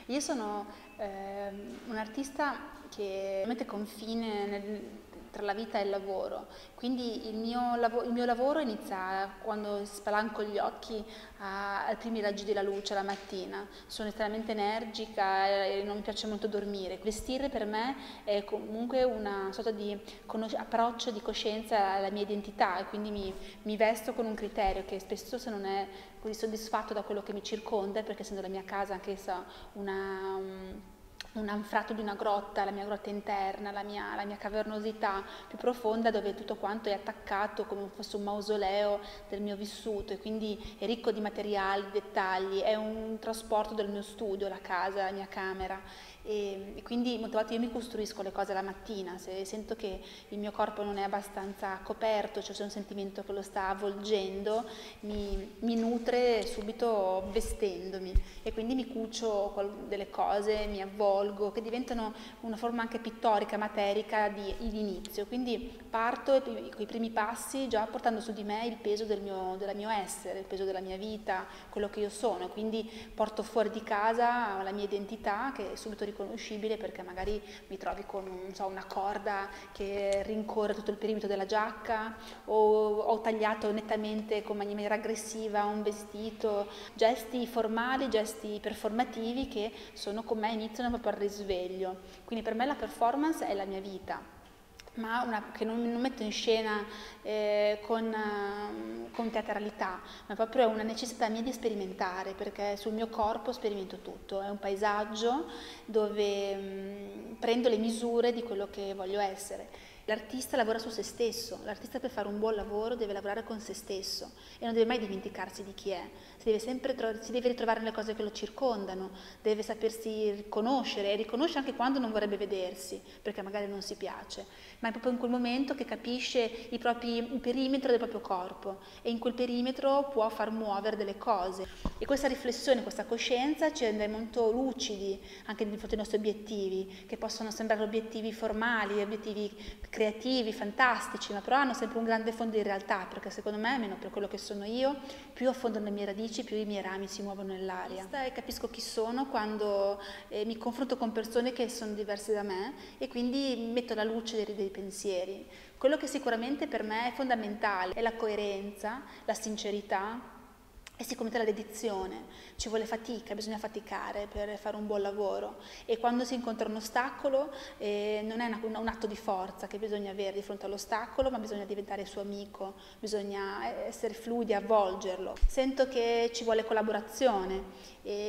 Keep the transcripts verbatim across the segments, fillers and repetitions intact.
Io sono eh, un artista che mette confine nel, tra la vita e il lavoro, quindi il mio, lav il mio lavoro inizia quando spalanco gli occhi a, ai primi raggi della luce la mattina. Sono estremamente energica e non mi piace molto dormire. Vestire per me è comunque una sorta di approccio di coscienza alla mia identità e quindi mi, mi vesto con un criterio che spesso, se non è così soddisfatto da quello che mi circonda, perché essendo la mia casa anch'essa una, um, un anfratto di una grotta, la mia grotta interna, la mia, la mia cavernosità più profonda, dove tutto quanto è attaccato come fosse un mausoleo del mio vissuto e quindi è ricco di materiali, dettagli, è un trasporto del mio studio, la casa, la mia camera. E, e quindi molte volte io mi costruisco le cose la mattina, se sento che il mio corpo non è abbastanza coperto, cioè c'è un sentimento che lo sta avvolgendo, mi, mi nutre subito vestendomi e quindi mi cucio delle cose, mi avvolgo, che diventano una forma anche pittorica, materica di, di inizio. Quindi parto con i primi passi già portando su di me il peso del mio, del mio essere, il peso della mia vita, quello che io sono, quindi porto fuori di casa la mia identità che è subito riconoscibile, perché magari mi trovi con non so, una corda che rincorre tutto il perimetro della giacca, o ho tagliato nettamente con maniera aggressiva un vestito, gesti formali, gesti performativi che sono con me, iniziano proprio al risveglio. Quindi per me la performance è la mia vita, ma una, che non, non metto in scena eh, con, uh, con teatralità, ma proprio è una necessità mia di sperimentare, perché sul mio corpo sperimento tutto, è un paesaggio dove mh, prendo le misure di quello che voglio essere. L'artista lavora su se stesso, l'artista per fare un buon lavoro deve lavorare con se stesso e non deve mai dimenticarsi di chi è, si deve sempre si deve ritrovare nelle cose che lo circondano, deve sapersi riconoscere e riconosce anche quando non vorrebbe vedersi, perché magari non si piace, ma è proprio in quel momento che capisce i propri, il perimetro del proprio corpo e in quel perimetro può far muovere delle cose. E questa riflessione, questa coscienza ci rende molto lucidi anche di fronte ai nostri obiettivi, che possono sembrare obiettivi formali, obiettivi creativi, fantastici, ma però hanno sempre un grande fondo di realtà, perché secondo me, almeno per quello che sono io, più affondano le mie radici, più i miei rami si muovono nell'aria. E capisco chi sono quando eh, mi confronto con persone che sono diverse da me e quindi metto alla luce dei, dei pensieri. Quello che sicuramente per me è fondamentale è la coerenza, la sincerità e sicuramente la dedizione. Ci vuole fatica, bisogna faticare per fare un buon lavoro e quando si incontra un ostacolo eh, non è una, un atto di forza che bisogna avere di fronte all'ostacolo, ma bisogna diventare suo amico, bisogna essere fluidi, avvolgerlo. Sento che ci vuole collaborazione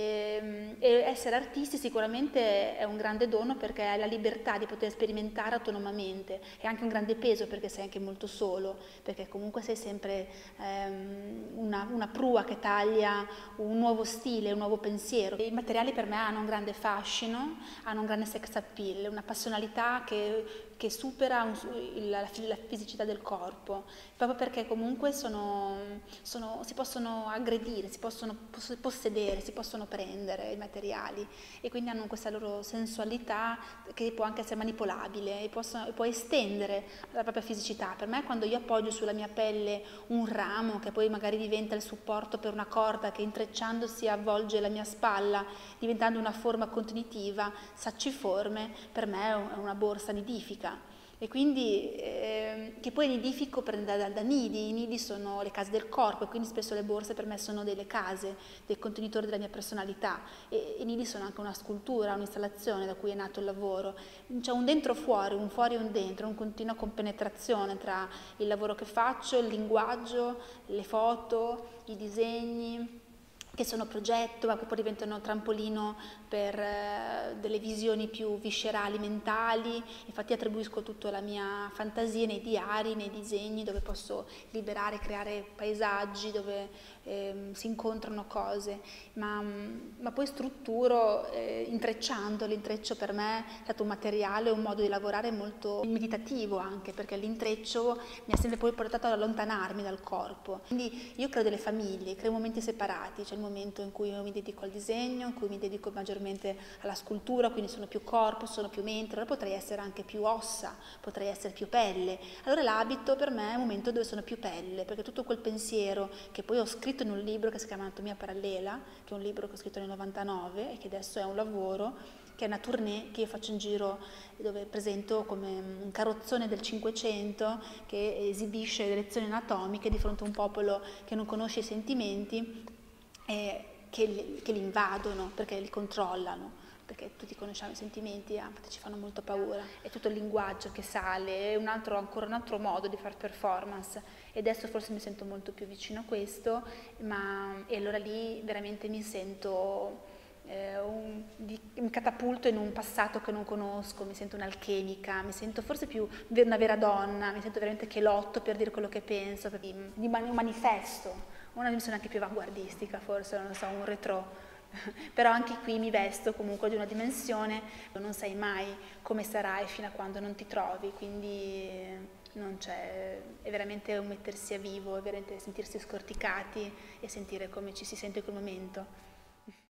e, e essere artisti sicuramente è un grande dono, perché hai la libertà di poter sperimentare autonomamente, è anche un grande peso perché sei anche molto solo, perché comunque sei sempre ehm, una, una prua che taglia un nuovo stile, un nuovo pensiero. I materiali per me hanno un grande fascino, hanno un grande sex appeal, una passionalità che, che supera un, la, la fisicità del corpo, proprio perché comunque sono, sono, si possono aggredire, si possono possedere, si possono prendere i materiali e quindi hanno questa loro sensualità che può anche essere manipolabile e possono, può estendere la propria fisicità. Per me, quando io appoggio sulla mia pelle un ramo che poi magari diventa il supporto per una corda che intrecciandosi avvolge la mia spalla, diventando una forma continuativa, sacciforme, per me è una borsa nidifica. E quindi, eh, che poi nidifico prende da, da nidi, i nidi sono le case del corpo e quindi spesso le borse per me sono delle case, dei contenitori della mia personalità e i nidi sono anche una scultura, un'installazione da cui è nato il lavoro. C'è un dentro fuori, un fuori e un dentro, un continua compenetrazione tra il lavoro che faccio, il linguaggio, le foto, i disegni, che sono progetto, ma che poi diventano trampolino per eh, delle visioni più viscerali, mentali. Infatti attribuisco tutta la mia fantasia nei diari, nei disegni, dove posso liberare, creare paesaggi, dove eh, si incontrano cose, ma, ma poi strutturo eh, intrecciando. L'intreccio per me è stato un materiale, un modo di lavorare molto meditativo anche, perché l'intreccio mi ha sempre poi portato ad allontanarmi dal corpo. Quindi io creo delle famiglie, creo momenti separati, cioè il momento in cui io mi dedico al disegno, in cui mi dedico maggiormente maggiormente alla scultura, quindi sono più corpo, sono più mente, allora potrei essere anche più ossa, potrei essere più pelle. Allora l'abito per me è un momento dove sono più pelle, perché tutto quel pensiero che poi ho scritto in un libro che si chiama Anatomia Parallela, che è un libro che ho scritto nel novantanove e che adesso è un lavoro, che è una tournée che io faccio in giro dove presento come un carrozzone del Cinquecento che esibisce le lezioni anatomiche di fronte a un popolo che non conosce i sentimenti e che li, che li invadono perché li controllano, perché tutti conosciamo i sentimenti e ah, ci fanno molto paura. È tutto il linguaggio che sale, è un altro, ancora un altro modo di fare performance e adesso forse mi sento molto più vicino a questo, ma e allora lì veramente mi sento eh, un, di, un catapulto in un passato che non conosco, mi sento un'alchemica, mi sento forse più una vera donna, mi sento veramente che lotto per dire quello che penso, di, di un manifesto, una dimensione anche più avanguardistica forse, non so, un retro. Però anche qui mi vesto comunque di una dimensione, non sai mai come sarai fino a quando non ti trovi, quindi non c'è, è veramente un mettersi a vivo, è veramente sentirsi scorticati e sentire come ci si sente in quel momento.